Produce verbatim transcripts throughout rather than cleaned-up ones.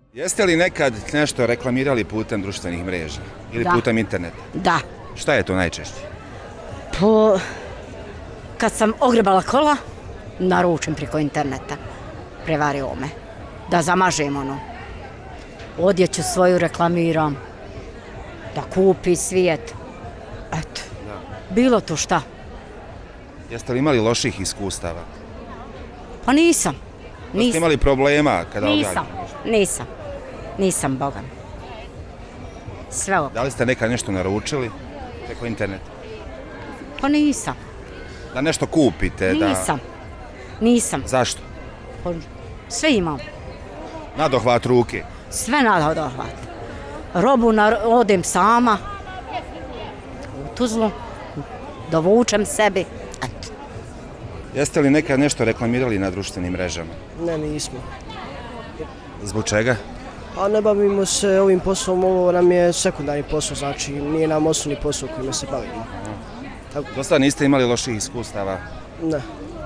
Jeste li nekad nešto reklamirali putem društvenih mreža ili Da. putem interneta? Da. Šta je to najčešće? Po... Kad sam ogrebala kola, naručim preko interneta. Prevario me. Da zamažem ono. Odjeću svoju reklamiram. Da kupi svijet. Eto. Bilo to šta. Jeste li imali loših iskustava? Pa nisam. Jeste Nisam. imali problema kada Nisam. objavite? Nisam. Nisam, Boga mi. Sve ok. Da li ste nekad nešto naručili preko interneta? Pa nisam. Da nešto kupite? Da... Nisam. Nisam. Zašto? Pa sve imam. Na dohvat ruke. Sve na dohvat. Robu na, odem sama. U Tuzlu. Dovučem sebi. Eto. Jeste li nekad nešto reklamirali na društvenim mrežama? Ne, nismo. Zbog čega? A ne bavimo se ovim poslom, ovo nam je sekundarni posao, znači nije nam osnovni posao kojim se bavimo. Tako, Do sada niste imali loših iskustava? ne.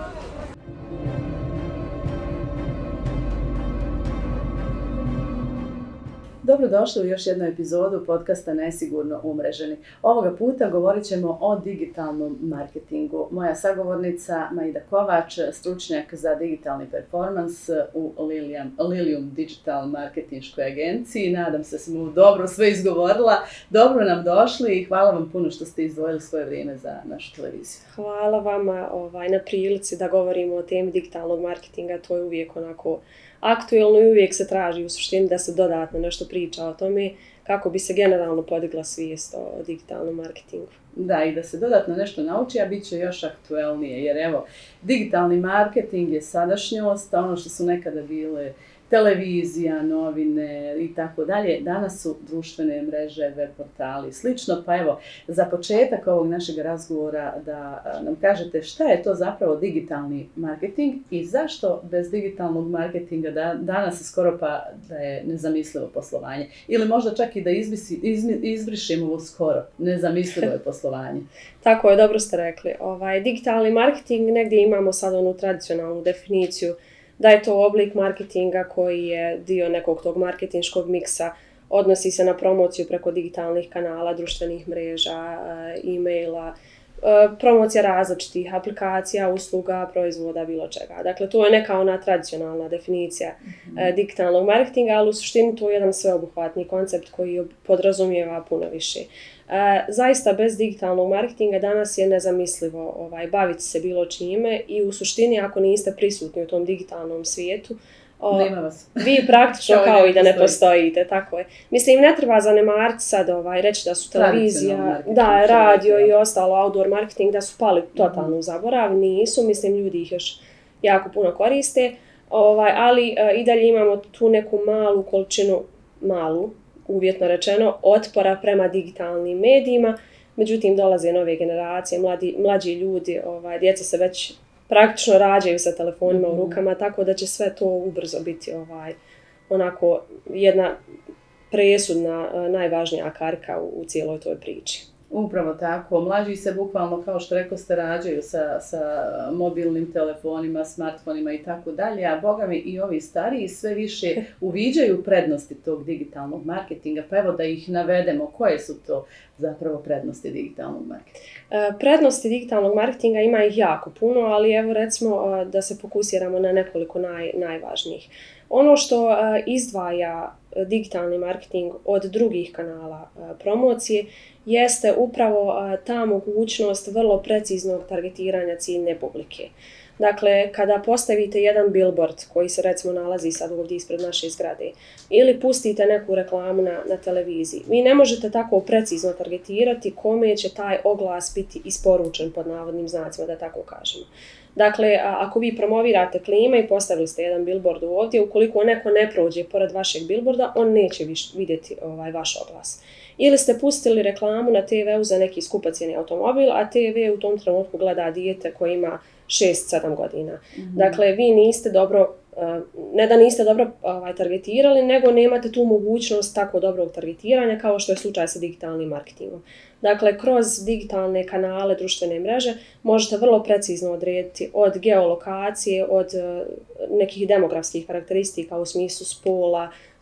Dobrodošli u još jednu epizodu podcasta Nesigurno umreženi. Ovoga puta govorit ćemo o digitalnom marketingu. Moja sagovornica Maida Kovač, stručnjak za digitalni performans u Lilium, Lilium Digital Marketinškoj agenciji. Nadam se da sam dobro sve izgovorila. Dobro nam došli i hvala vam puno što ste izdvojili svoje vrijeme za našu televiziju. Hvala vama ovaj, na prilici da govorimo o temi digitalnog marketinga. To je uvijek onako aktuelno i uvijek se traži u suštini da se dodatno nešto priča o tome kako bi se generalno podigla svijest o digitalnom marketingu. Da, i da se dodatno nešto nauči, a bit će još aktuelnije, jer evo, digitalni marketing je sadašnjost, ono što su nekada bile televizija, novine i tako dalje, danas su društvene mreže, web portali i slično, pa evo, za početak ovog našeg razgovora da nam kažete šta je to zapravo digitalni marketing i zašto bez digitalnog marketinga da, danas skoro pa da je nezamislivo poslovanje. Ili možda čak i da izbisi, izmi, izbrišimo ovo skoro, nezamislivo je poslovanje. Tako je, dobro ste rekli. Ovaj, digitalni marketing negdje imamo sad onu tradicionalnu definiciju da je to oblik marketinga koji je dio nekog tog marketinškog miksa, odnosi se na promociju preko digitalnih kanala, društvenih mreža, e-maila, promocija različitih aplikacija, usluga, proizvoda, bilo čega. Dakle, to je neka ona tradicionalna definicija mm-hmm. digitalnog marketinga, ali u suštini to je jedan sveobuhvatni koncept koji podrazumijeva puno više. E, zaista bez digitalnog marketinga danas je nezamislivo ovaj, baviti se bilo čime i u suštini ako niste prisutni u tom digitalnom svijetu, o, nema vas. vi praktično kao i da ne postojite, tako je. Mislim, ne treba zanemariti sad ovaj, reći da su televizija, da, radio i ostalo, outdoor marketing, da su pali totalno u zaborav, nisu, mislim, ljudi ih još jako puno koriste, ovaj, ali e, i dalje imamo tu neku malu količinu, malu, uvjetno rečeno, otpora prema digitalnim medijima, međutim dolaze nove generacije, mladi, mlađi ljudi, ovaj, djeca se već praktično rađaju sa telefonima mm-hmm. u rukama, tako da će sve to ubrzo biti ovaj, onako jedna presudna, najvažnija karika u, u cijeloj toj priči. Upravo tako. Mlađi se bukvalno, kao što rekao ste, rađaju sa, sa mobilnim telefonima, smartfonima i tako dalje, a boga mi i ovi stariji sve više uviđaju prednosti tog digitalnog marketinga, pa evo da ih navedemo. Koje su to zapravo prednosti digitalnog marketinga? E, prednosti digitalnog marketinga ima ih jako puno, ali evo recimo da se fokusiramo na nekoliko naj, najvažnijih. Ono što uh, izdvaja digitalni marketing od drugih kanala uh, promocije jeste upravo uh, ta mogućnost vrlo preciznog targetiranja ciljne publike. Dakle, kada postavite jedan billboard koji se recimo nalazi sad ovdje ispred naše zgrade ili pustite neku reklamu na, na televiziji, vi ne možete tako precizno targetirati kome će taj oglas biti isporučen pod navodnim znacima, da tako kažemo. Dakle, ako vi promovirate klime i postavili ste jedan billboard ovdje, ukoliko neko ne prođe pored vašeg billboarda, on neće viš, vidjeti ovaj, vaš oglas. Ili ste pustili reklamu na te veu za neki skupocjeni automobil, a te ve u tom trenutku gleda dijete koje ima šest sedam godina. Mm-hmm. Dakle, vi niste dobro, ne da niste dobro ovaj, targetirali, nego nemate tu mogućnost tako dobrog targetiranja kao što je slučaj sa digitalnim marketingom. Dakle, kroz digitalne kanale, društvene mreže možete vrlo precizno odrediti od geolokacije, od nekih demografskih karakteristika u smislu spola,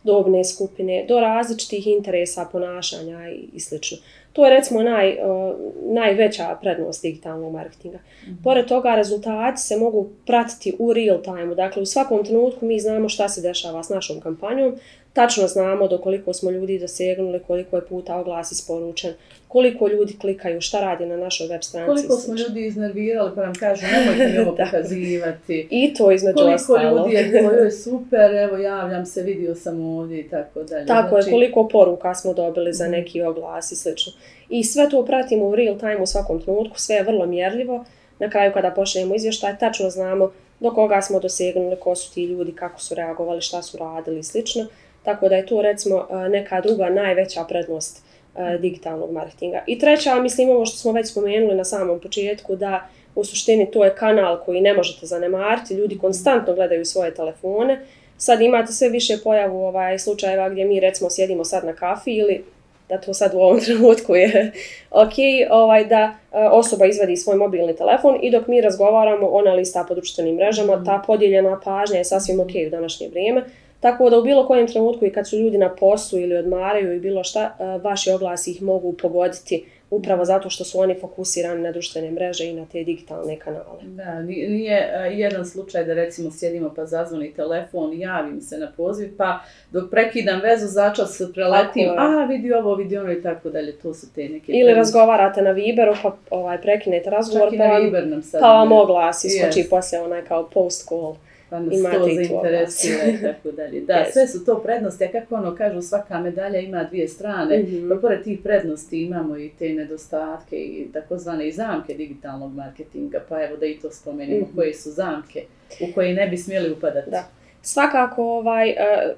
dobne skupine, do različitih interesa, ponašanja i, i slično. To je recimo naj, uh, najveća prednost digitalnog marketinga. Mm-hmm. Pored toga rezultati se mogu pratiti u real time, dakle u svakom trenutku mi znamo šta se dešava s našom kampanjom, tačno znamo do koliko smo ljudi dosegnuli, koliko je puta oglas isporučen, koliko ljudi klikaju, šta radi na našoj web stranici. Koliko smo ljudi iznervirali pa nam kažu nemojte mi ovo pokazivati. I to između koliko ostalo. Koliko ljudi je bilo, joj super, evo javljam se, vidio sam ovdje i tako dalje. Tako znači... je, koliko poruka smo dobili za neki oglas i slično. I sve to pratimo u real time u svakom trenutku, sve je vrlo mjerljivo. Na kraju kada pošaljemo izvještaj, tačno znamo do koga smo dosegnuli, ko su ti ljudi, kako su reagovali, šta su radili i slično. Tako da je to recimo neka druga najveća prednost digitalnog marketinga. I treća, mislim ovo što smo već spomenuli na samom početku, da u suštini to je kanal koji ne možete zanemariti, ljudi konstantno gledaju svoje telefone. Sad imate sve više pojavu ovaj, slučajeva gdje mi recimo sjedimo sad na kafi ili da to sad u ovom trenutku je ok, ovaj, da osoba izvadi svoj mobilni telefon i dok mi razgovaramo ona lista po društvenim mrežama, ta podijeljena pažnja je sasvim ok u današnje vrijeme. Tako da u bilo kojem trenutku i kad su ljudi na poslu ili odmaraju i bilo šta, vaši oglasi ih mogu pogoditi upravo zato što su oni fokusirani na društvene mreže i na te digitalne kanale. Da, nije jedan slučaj da recimo sjedimo pa zazvoni telefon, javim se na poziv, pa dok prekidam vezu začas preletim, a vidi ovo, vidi ono i tako dalje, to su te neke... Ili prednosti. Razgovarate na Viberu pa ovaj, prekinete razgovor, čak pa vam, pa vam oglas iskoči yes. poslije onaj kao post call. Pa nas to zainteresira i tako dalje. Da, yes. sve su to prednosti, a kako ono kažu, svaka medalja ima dvije strane, mm-hmm. pa pored tih prednosti imamo i te nedostatke i takozvane i zamke digitalnog marketinga, pa evo da i to spomenemo, mm-hmm. koje su zamke u koje ne bi smjeli upadati. Da. Svakako, ovaj,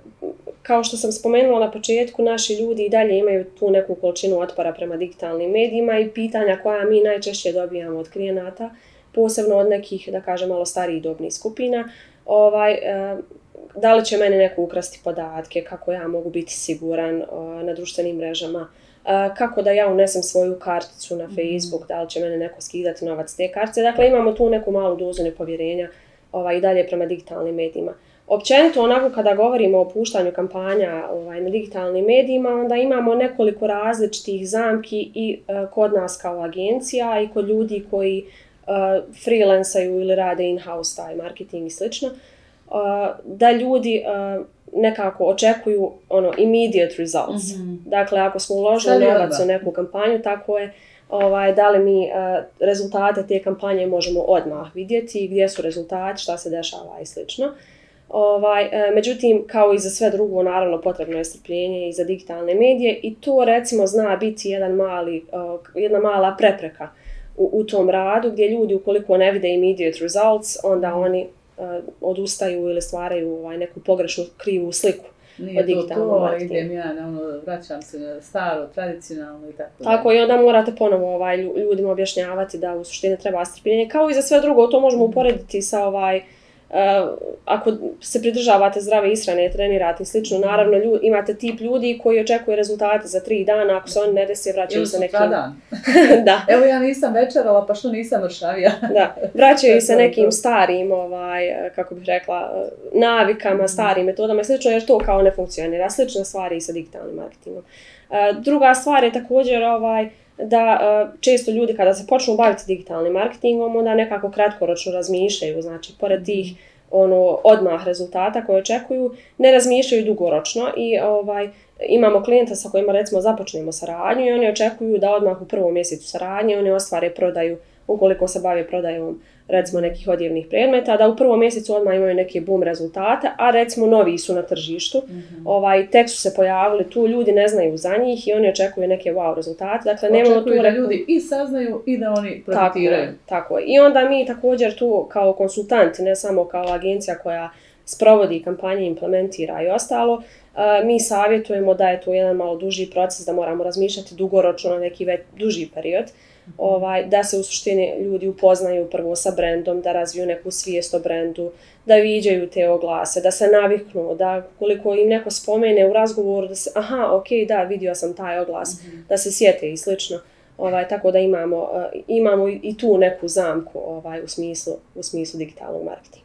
kao što sam spomenula na početku, naši ljudi i dalje imaju tu neku količinu otpora prema digitalnim medijima i pitanja koja mi najčešće dobijamo od klijenata, posebno od nekih, da kažem, malo starijih dobnih skupina. Ovaj, eh, da li će meni neko ukrasti podatke, kako ja mogu biti siguran eh, na društvenim mrežama, eh, kako da ja unesem svoju karticu na Facebook, da li će mene neko skidati novac te kartice. Dakle, imamo tu neku malu dozu nepovjerenja ovaj, i dalje prema digitalnim medijima. Općenito, onako kada govorimo o puštanju kampanja ovaj, na digitalnim medijima, onda imamo nekoliko različitih zamki i eh, kod nas kao agencija i kod ljudi koji Uh, freelancaju ili rade in-house taj marketing i slično, uh, da ljudi uh, nekako očekuju ono immediate results. Mm-hmm. Dakle, ako smo uložili novac u neku kampanju, tako je ovaj, da li mi uh, rezultate te kampanje možemo odmah vidjeti, gdje su rezultati, šta se dešava i slično. Ovaj, uh, međutim, kao i za sve drugo, naravno potrebno je strpljenje i za digitalne medije i to recimo zna biti jedan mali, uh, jedna mala prepreka U, u tom radu gdje ljudi ukoliko ne vide immediate results, onda oni uh, odustaju ili stvaraju ovaj, neku pogrešnu krivu sliku Nije od digitalnog marketinga. Idem ja, na ono, vraćam se na staro, tradicionalno i tako. Tako i onda morate ponovo ovaj, ljudima objašnjavati da u suštini treba strpljenje. Kao i za sve drugo, to možemo uporediti sa ovaj, Uh, ako se pridržavate zdrave ishrane, trenirate i slično, naravno ljudi, imate tip ljudi koji očekuje rezultate za tri dana, ako se oni ne desi, vraćaju se nekim... dan. Da. Evo ja nisam večerala, pa što nisam mršavija. Da, vraćaju se nekim starim, ovaj, kako bih rekla, navikama, starim metodama i slično, jer to kao ne funkcionira. Slične stvari i sa digitalnim marketingom. Uh, druga stvar je također ovaj, da uh, često ljudi kada se počnu baviti digitalnim marketingom, onda nekako kratkoročno razmišljaju, znači pored tih ono, odmah rezultata koje očekuju, ne razmišljaju dugoročno i ovaj, imamo klijenta sa kojima recimo započnemo saradnju i oni očekuju da odmah u prvom mjesecu saradnje oni ostvare prodaju, ukoliko se bave prodajom recimo nekih odjevnih predmeta, da u prvom mjesecu odmah imaju neke boom rezultate, a recimo novi su na tržištu, mm-hmm. ovaj, tek su se pojavili tu, ljudi ne znaju za njih i oni očekuju neke wow rezultate. Dakle, očekuju tu da reku... ljudi i saznaju i da oni profitiraju. Tako, tako je. I onda mi također tu kao konsultanti, ne samo kao agencija koja sprovodi kampanje, implementira i ostalo, mi savjetujemo da je to jedan malo duži proces, da moramo razmišljati dugoročno na neki već duži period. Ovaj, da se u suštini ljudi upoznaju prvo sa brendom, da razviju neku svijest o brendu, da viđaju te oglase, da se naviknu, da koliko im neko spomene u razgovoru, da se, aha, ok, da, vidio sam taj oglas, mm-hmm. da se sjete i slično. Ovaj, tako da imamo, uh, imamo i tu neku zamku ovaj, u smislu, u smislu digitalnog marketinga.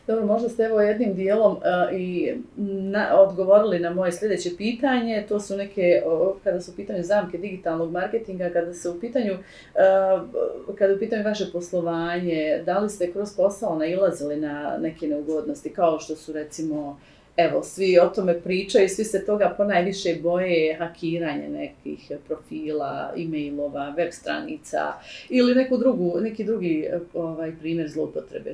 Dobro, možda ste evo jednim dijelom uh, i na, odgovorili na moje sljedeće pitanje. To su neke, uh, kada su u pitanju zamke digitalnog marketinga, kada se u pitanju, uh, kada u pitanju vaše poslovanje, da li ste kroz posao nailazili na neke neugodnosti, kao što su recimo, evo, svi o tome pričaju, svi se toga ponajviše boje, hakiranje nekih profila, e-mailova, web stranica ili neku drugu, neki drugi ovaj, primjer zloupotrebe.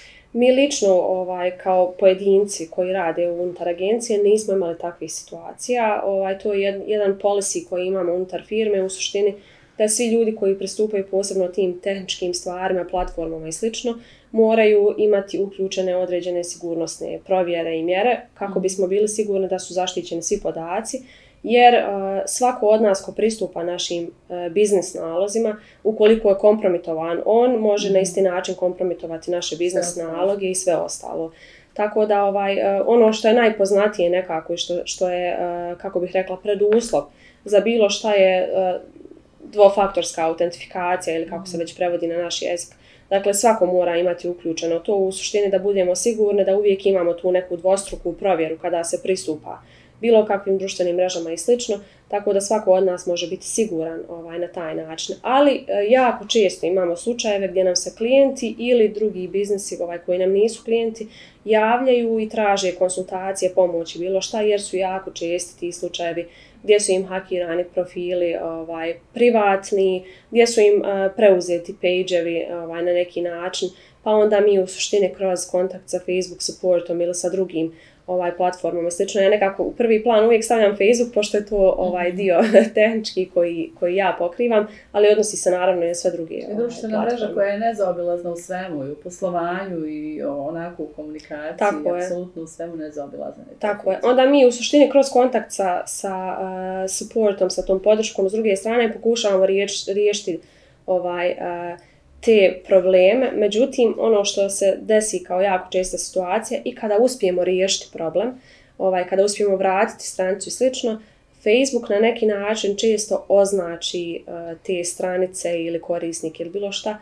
Mi lično ovaj, kao pojedinci koji rade unutar agencije nismo imali takvih situacija. Ovaj, to je jed, jedan policy koji imamo unutar firme u suštini da svi ljudi koji pristupaju posebno tim tehničkim stvarima, platformama i slično, moraju imati uključene određene sigurnosne provjere i mjere kako bismo bili sigurni da su zaštićeni svi podaci, jer uh, svako od nas ko pristupa našim uh, biznis nalozima, ukoliko je kompromitovan, on može mm. na isti način kompromitovati naše biznis naloge i sve ostalo. Tako da ovaj, uh, ono što je najpoznatije nekako i što, što je, uh, kako bih rekla, preduslov za bilo šta je uh, dvofaktorska autentifikacija ili kako se već prevodi na naš jezik. Dakle, svako mora imati uključeno to u suštini da budemo sigurni da uvijek imamo tu neku dvostruku provjeru kada se pristupa bilo kakvim društvenim mrežama i slično, tako da svako od nas može biti siguran ovaj, na taj način. Ali e, jako često imamo slučajeve gdje nam se klijenti ili drugi biznisi ovaj, koji nam nisu klijenti javljaju i traže konsultacije, pomoći, bilo šta, jer su jako česti ti slučajevi gdje su im hakirani profili ovaj, privatni, gdje su im uh, preuzeti page-evi ovaj, na neki način, pa onda mi u suštini kroz kontakt sa Facebook supportom ili sa drugim ovaj, platformama i slično. Ja nekako u prvi plan uvijek stavljam Facebook, pošto je to ovaj, dio tehnički koji, koji ja pokrivam, ali odnosi se naravno i na sve druge ovaj, društvena mreža koja je nezaobilazna u svemu, i u poslovanju i onako u komunikaciji, tako apsolutno u svemu nezaobilazna. Tako je. Onda mi u suštini kroz kontakt sa, sa uh, supportom, sa tom podrškom s druge strane pokušavamo riješ, riješiti ovaj, uh, te probleme. Međutim, ono što se desi kao jako česta situacija i kada uspijemo riješiti problem, ovaj, kada uspijemo vratiti stranicu i slično, Facebook na neki način često označi uh, te stranice ili korisnike ili bilo šta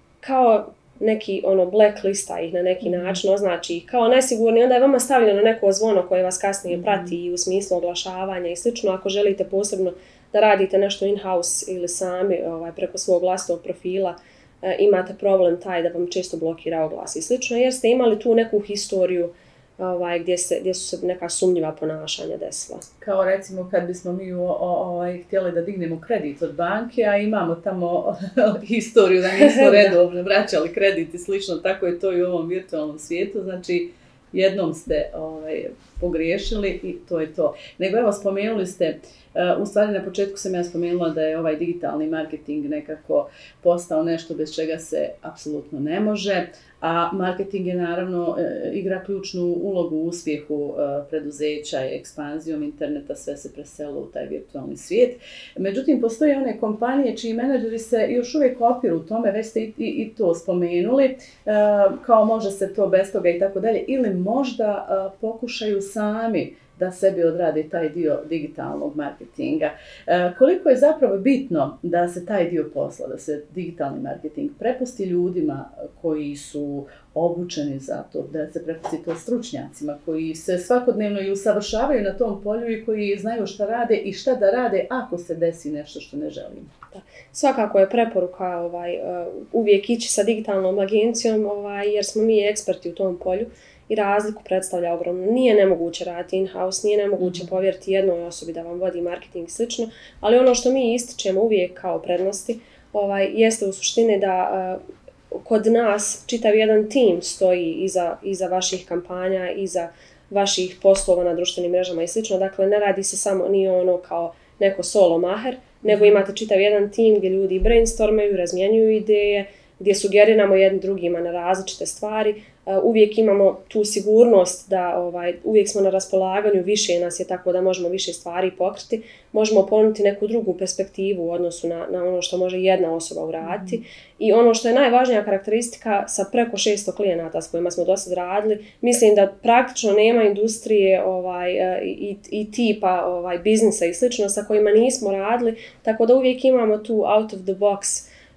kao neki ono blacklista ih na neki mm-hmm. način, označi ih kao nesigurni, onda je vama stavljeno neko zvono koje vas kasnije mm-hmm. prati u smislu oglašavanja i slično. Ako želite posebno da radite nešto in-house ili sami ovaj, preko svog vlastnog profila, e, imate problem taj da vam često blokira oglas i slično, jer ste imali tu neku historiju ovaj, gdje, se, gdje su se neka sumnjiva ponašanja desila. Kao recimo kad bismo mi o, o, ovaj, htjeli da dignemo kredit od banke, a imamo tamo historiju da nismo redovno vraćali kredit i slično, tako je to i u ovom virtualnom svijetu, znači jednom ste ovaj, pogriješili i to je to. Nego evo spomenuli ste, uh, u stvari na početku sam ja spomenula da je ovaj digitalni marketing nekako postao nešto bez čega se apsolutno ne može, a marketing je naravno e, igra ključnu ulogu u uspjehu e, preduzeća i ekspanzijom interneta, sve se preselo u taj virtualni svijet. Međutim, postoje one kompanije čiji menadžeri se još uvijek opiru u tome, već ste i, i, i to spomenuli, e, kao može se to bez toga i tako dalje, ili možda e, pokušaju sami da sebi odrade taj dio digitalnog marketinga. E, koliko je zapravo bitno da se taj dio posla, da se digitalni marketing prepusti ljudima koji su obučeni za to, da se prepusti to stručnjacima koji se svakodnevno i usavršavaju na tom polju i koji znaju šta rade i šta da rade ako se desi nešto što ne želimo. Da. Svakako je preporuka ovaj, uvijek ići sa digitalnom agencijom ovaj, jer smo mi eksperti u tom polju. I razliku predstavlja ogromno. Nije nemoguće raditi in-house, nije nemoguće mm-hmm. povjeriti jednoj osobi da vam vodi marketing i slično, ali ono što mi ističemo uvijek kao prednosti ovaj, jeste u suštini da uh, kod nas čitav jedan tim stoji iza, iza vaših kampanja, iza vaših poslova na društvenim mrežama i slično. Dakle, ne radi se samo ni ono kao neko solo maher, nego imate čitav jedan tim gdje ljudi brainstormaju, razmjenjuju ideje, gdje sugeriramo jedni drugima na različite stvari. Uh, uvijek imamo tu sigurnost da ovaj, uvijek smo na raspolaganju, više nas je tako da možemo više stvari pokriti, možemo ponuditi neku drugu perspektivu u odnosu na, na ono što može jedna osoba uraditi. Mm-hmm. I ono što je najvažnija karakteristika sa preko šesto klijenata s kojima smo do sad radili, mislim da praktično nema industrije ovaj, i, i tipa ovaj, biznisa i slično sa kojima nismo radili, tako da uvijek imamo tu out of the box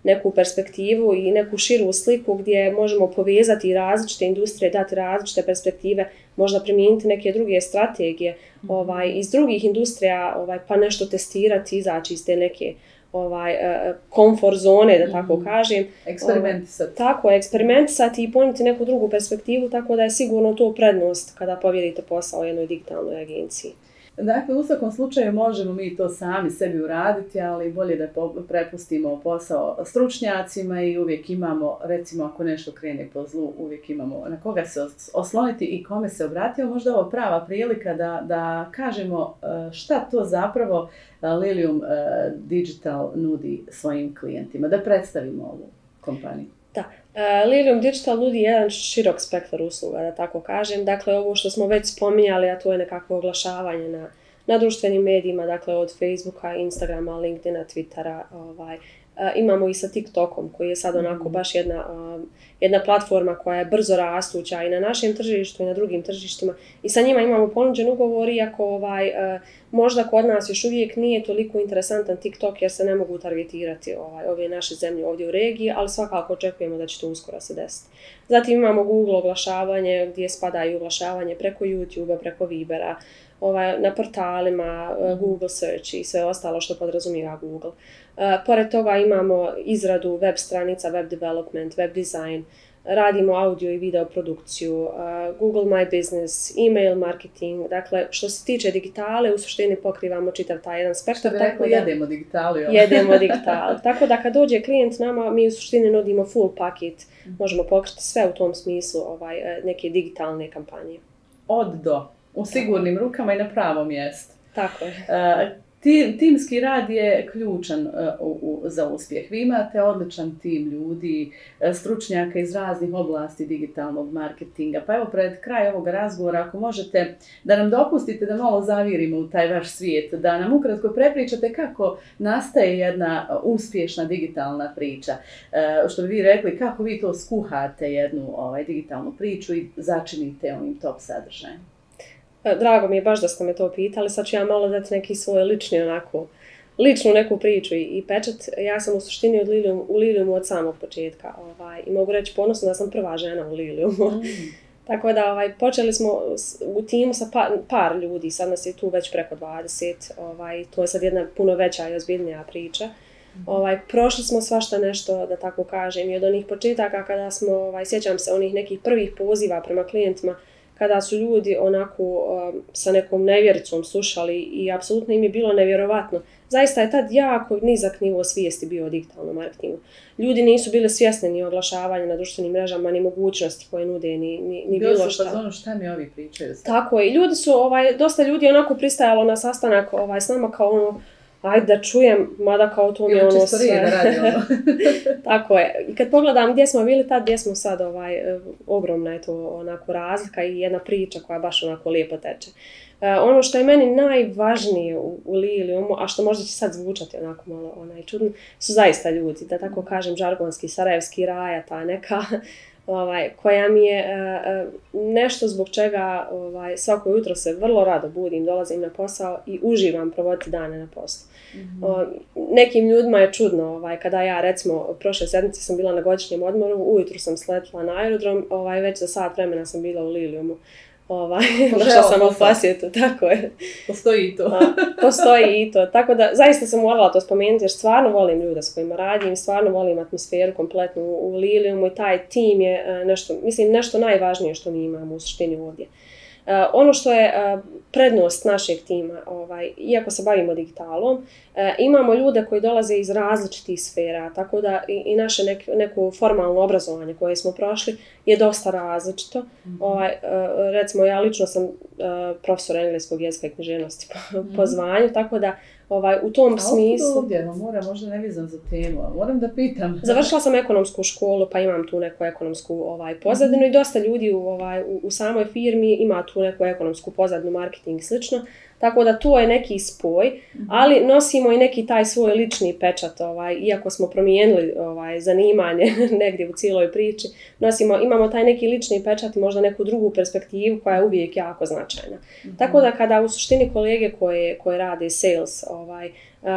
neku perspektivu i neku širu sliku gdje možemo povezati različite industrije, dati različite perspektive, možda primijeniti neke druge strategije mm-hmm. ovaj, iz drugih industrija, ovaj, pa nešto testirati, izaći iz te neke ovaj, komfort zone, da tako kažem. Eksperimentisati. Tako, eksperimentisati i ponijeti neku drugu perspektivu, tako da je sigurno to prednost kada povjerite posao jednoj digitalnoj agenciji. Dakle, u svakom slučaju možemo mi to sami sebi uraditi, ali bolje da prepustimo posao stručnjacima i uvijek imamo, recimo ako nešto krene po zlu, uvijek imamo na koga se osloniti i kome se obratiti. Možda ovo prava prilika da, da kažemo šta to zapravo Lilium Digital nudi svojim klijentima, da predstavimo ovu kompaniju. Da, uh, Lilium Digital nudi jedan širok spektar usluga, da tako kažem. Dakle, ovo što smo već spominjali, a to je nekakvo oglašavanje na, na društvenim medijima, dakle od Facebooka, Instagrama, LinkedIna, Twittera. Ovaj. Uh, imamo i sa TikTokom, koji je sad onako baš jedna, uh, jedna platforma koja je brzo rastuća i na našem tržištu i na drugim tržištima. I sa njima imamo ponuđen ugovor, iako ovaj, uh, možda kod nas još uvijek nije toliko interesantan TikTok jer se ne mogu targetirati ovaj, ove naše zemlje ovdje u regiji, ali svakako očekujemo da će to uskoro se desiti. Zatim imamo Google oglašavanje gdje spada i oglašavanje preko YouTubea, preko Vibera, ovaj, na portalima, uh, Google Search i sve ostalo što podrazumijeva Google. Uh, pored toga imamo izradu web stranica, web development, web design, radimo audio i video produkciju, uh, Google My Business, email marketing, dakle što se tiče digitale u suštini pokrivamo čitav taj jedan spektar. Što bi rekli, jedemo digitalu. Jo? Jedemo digitalu. Tako da kad dođe klijent nama, mi u suštini nudimo full paket, možemo pokriti sve u tom smislu ovaj, neke digitalne kampanje. Od do, u sigurnim rukama i na pravom mjestu. Tako je. Uh, Tim, timski rad je ključan uh, u, u, za uspjeh. Vi imate odličan tim ljudi, stručnjaka iz raznih oblasti digitalnog marketinga. Pa evo pred kraj ovog razgovora, ako možete da nam dopustite da malo zavirimo u taj vaš svijet, da nam ukratko prepričate kako nastaje jedna uspješna digitalna priča. Uh, što bi vi rekli, kako vi to skuhate jednu ovaj, digitalnu priču i začinite onim top sadržajem. Drago mi je baš da ste me to pitali, sad ću ja malo dati neki svoj lični onako, ličnu neku priču i, i pečat. Ja sam u suštini od Lilium, u Liliumu od samog početka ovaj, i mogu reći ponosno da sam prva žena u Liliumu. Mm. Tako da ovaj, počeli smo u timu sa par, par ljudi, sad nas je tu već preko dvadeset, ovaj, to je sad jedna puno veća i ozbiljnija priča. Mm. Ovaj, prošli smo svašta nešto, da tako kažem, i od onih početaka kada smo, ovaj, sjećam se onih nekih prvih poziva prema klijentima, kada su ljudi onako um, sa nekom nevjericom slušali i apsolutno im je bilo nevjerovatno. Zaista je tad jako nizak nivo svijesti bio o digitalnom marketingu. Ljudi nisu bili svjesni ni oglašavanja na društvenim mrežama, ni mogućnosti koje nude, ni, ni, ni bilo šta. Bilo su pa zonu šta mi ovi pričaju sad. Tako je. I ljudi su, ovaj, dosta ljudi onako pristajalo na sastanak ovaj, s nama kao ono, ajde da čujem, mada kao to mi je ono sve. Da radi ono. Tako je. I kad pogledam gdje smo bili tad, gdje smo sad, ovaj, ogromna je to onako razlika i jedna priča koja baš onako lijepo teče. Uh, ono što je meni najvažnije u, u Liliumu, a što možda će sad zvučati onako malo onaj čudno, su zaista ljudi, da tako kažem, žargonski, sarajevski raja, ta neka, ovaj, koja mi je uh, nešto zbog čega ovaj, svako jutro se vrlo rado budim, dolazim na posao i uživam provoditi dane na poslu. Mm-hmm. O, nekim ljudima je čudno, ovaj, kada ja recimo prošle sedmice sam bila na godišnjem odmoru, ujutru sam sletila na aerodrom, ovaj, već za sat vremena sam bila u Liliumu. Ovaj, došla sam u posjetu, tako je. Postoji i to. A, postoji i to, tako da zaista sam morala to spomenuti jer stvarno volim ljude s kojima radim, stvarno volim atmosferu kompletnu u, u Liliumu i taj tim je nešto, mislim, nešto najvažnije što mi imamo u suštini ovdje. Uh, ono što je uh, prednost našeg tima, ovaj, iako se bavimo digitalom, uh, imamo ljude koji dolaze iz različitih sfera, tako da i, i naše nek, neko formalno obrazovanje koje smo prošli je dosta različito. Mm-hmm. Ovaj, uh, recimo, ja lično sam uh, profesor engleskog jezika i književnosti po, mm-hmm. po zvanju, tako da ovaj, u tom a smislu... A ovdje, moram, možda ne znam za temu, a moram da pitam. Završila sam ekonomsku školu, pa imam tu neku ekonomsku ovaj, pozadinu mm-hmm. i dosta ljudi u, ovaj, u, u samoj firmi ima tu neku ekonomsku pozadinu, marketing i slično, Tako da to je neki spoj, ali nosimo i neki taj svoj lični pečat, ovaj, iako smo promijenili ovaj, zanimanje negdje u cijeloj priči, nosimo, imamo taj neki lični pečat i možda neku drugu perspektivu koja je uvijek jako značajna. Mm-hmm. Tako da kada u suštini kolege koje, koje rade sales ovaj,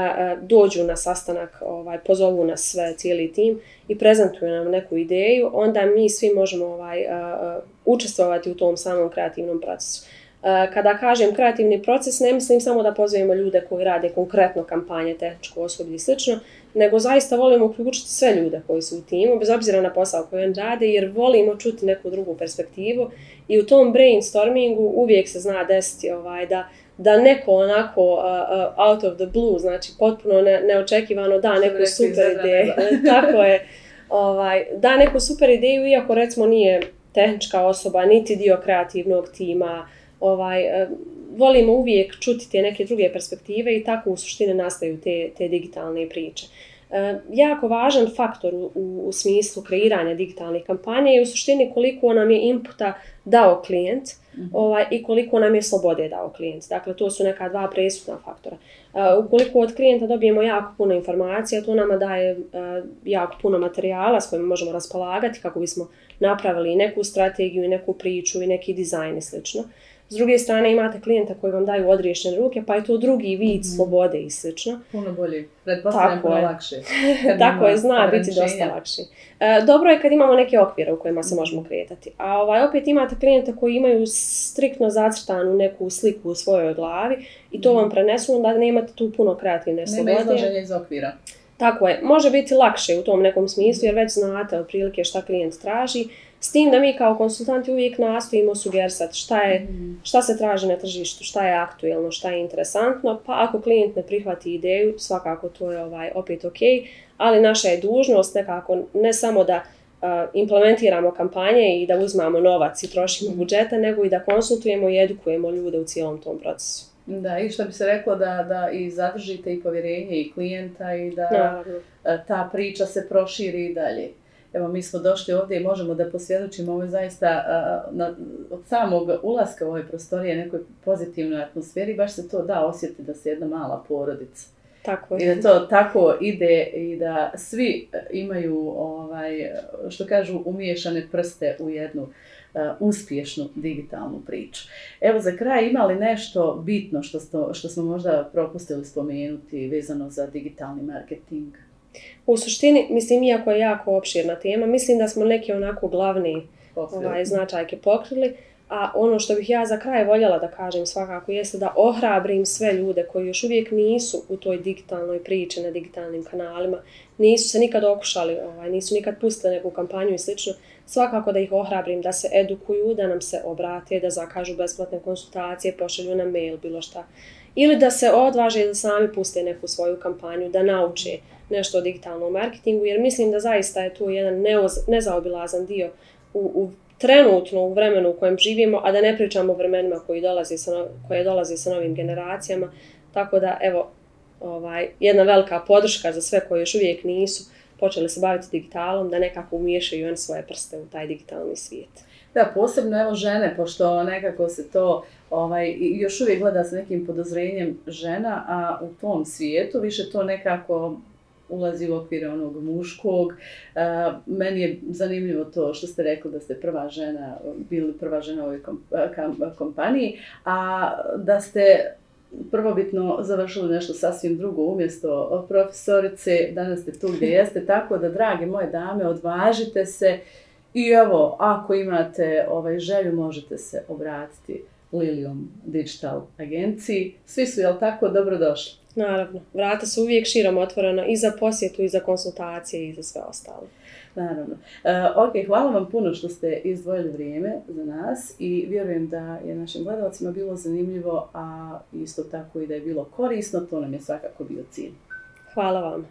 dođu na sastanak, ovaj, pozovu nas sve, cijeli tim i prezentuju nam neku ideju, onda mi svi možemo ovaj, učestvovati u tom samom kreativnom procesu. Kada kažem kreativni proces, ne mislim samo da pozovemo ljude koji rade konkretno kampanje, tehničko osoblje i slično, nego zaista volimo uključiti sve ljude koji su u timu, bez obzira na posao koji on rade, jer volimo čuti neku drugu perspektivu i u tom brainstormingu uvijek se zna desiti ovaj, da da neko onako uh, uh, out of the blue, znači potpuno ne, neočekivano da neku super ideju. Tako je. Ovaj, da neku super ideju, iako recimo nije tehnička osoba, niti dio kreativnog tima. Ovaj, uh, volimo uvijek čuti te neke druge perspektive i tako u suštini nastaju te, te digitalne priče. Uh, jako važan faktor u, u smislu kreiranja digitalnih kampanja je u suštini koliko nam je inputa dao klijent, mm-hmm. ovaj, i koliko nam je slobode dao klijent. Dakle, to su neka dva presudna faktora. Uh, ukoliko od klijenta dobijemo jako puno informacija, to nama daje uh, jako puno materijala s kojima možemo raspolagati kako bismo napravili neku strategiju, neku priču i neki dizajn i slično. S druge strane imate klijenta koji vam daju odriješene ruke, pa je to drugi vid mm. slobode i slično. Puno bolje, pretpostavljam puno lakše. Tako je, zna biti dosta lakše. E, dobro je kad imamo neke okvire u kojima se mm. možemo kretati. A ovaj, opet imate klijenta koji imaju striktno zacrtanu neku sliku u svojoj glavi i to mm. vam prenesu, onda nemate tu puno kreativne slobode. Nema izlaženja iz okvira. Tako je, može biti lakše u tom nekom smislu jer već znate otprilike šta klijent traži. S tim da mi kao konsultanti uvijek nastojimo sugerisati šta, je, šta se traži na tržištu, šta je aktuelno, šta je interesantno, pa ako klijent ne prihvati ideju, svakako to je ovaj, opet ok, ali naša je dužnost nekako ne samo da uh, implementiramo kampanje i da uzmamo novac i trošimo budžeta, nego i da konsultujemo i edukujemo ljude u cijelom tom procesu. Da, i što bi se reklo da, da i zadržite i povjerenje i klijenta i da Naravno. ta priča se proširi i dalje. Evo, mi smo došli ovdje i možemo da posvjedočimo ovo zaista uh, na, od samog ulaska u ove prostorije nekoj pozitivnoj atmosferi, baš se to da osjetiti da se jedna mala porodica. Tako je. I da to tako ide i da svi imaju, ovaj, što kažu, umiješane prste u jednu uh, uspješnu digitalnu priču. Evo, za kraj, ima li nešto bitno što, sto, što smo možda propustili spomenuti vezano za digitalni marketing? U suštini, mislim, iako je jako opširna tema, mislim da smo neke onako glavne ovaj, značajke pokrili, a ono što bih ja za kraj voljela da kažem svakako jeste da ohrabrim sve ljude koji još uvijek nisu u toj digitalnoj priči na digitalnim kanalima, nisu se nikad okušali, ovaj, nisu nikad pustili neku kampanju i slično, svakako da ih ohrabrim da se edukuju, da nam se obrate, da zakažu besplatne konsultacije, pošalju na mail, bilo šta. Ili da se odvaže da sami puste neku svoju kampanju, da nauče nešto o digitalnom marketingu, jer mislim da zaista je to jedan neoz, nezaobilazan dio u, u trenutno u vremenu u kojem živimo, a da ne pričamo o vremenima koji dolaze sa, koje dolaze sa novim generacijama. Tako da, evo, ovaj, jedna velika podrška za sve koji još uvijek nisu počeli se baviti digitalom, da nekako umiješaju svoje prste u taj digitalni svijet. Da, posebno evo žene, pošto nekako se to ovaj, još uvijek gleda s nekim podozrenjem žena, a u tom svijetu više to nekako ulazi u okvire onog muškog. Uh, meni je zanimljivo to što ste rekli da ste prva žena, bili prva žena u ovoj kompaniji, a da ste prvobitno završili nešto sasvim drugo umjesto profesorice, danas ste tu gdje jeste, tako da, drage moje dame, odvažite se i evo, ako imate ovaj, želju, možete se obratiti Lilijom Digital agenciji. Svi su, jel tako, dobrodošli? Naravno, vrata su uvijek širom otvorena i za posjetu, i za konsultacije, i za sve ostalo. Naravno. E, ok, hvala vam puno što ste izdvojili vrijeme za nas i vjerujem da je našim gledalcima bilo zanimljivo, a isto tako i da je bilo korisno, to nam je svakako bio cilj. Hvala vam.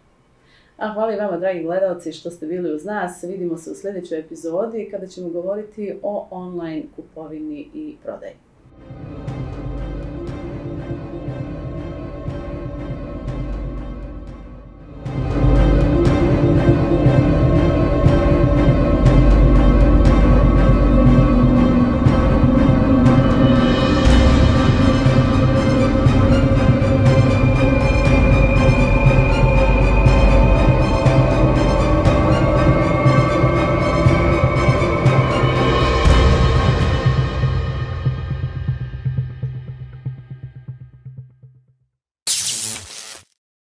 A hvala i vama, dragi gledalci, što ste bili uz nas. Vidimo se u sljedećoj epizodi kada ćemo govoriti o online kupovini i prodaji.